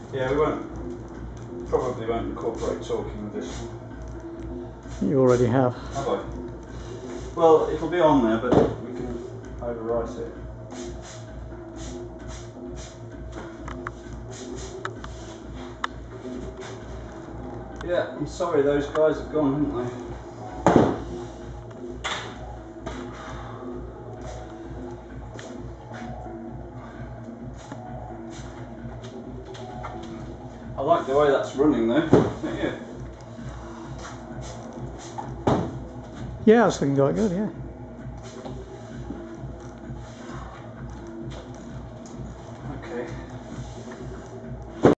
Yeah, probably won't incorporate talking with this one. You already have. Have I? Well, it'll be on there, but we can overwrite it. Yeah, I'm sorry those guys have gone, haven't they? I like the way that's running though, don't you? Yeah, it's looking quite good, yeah.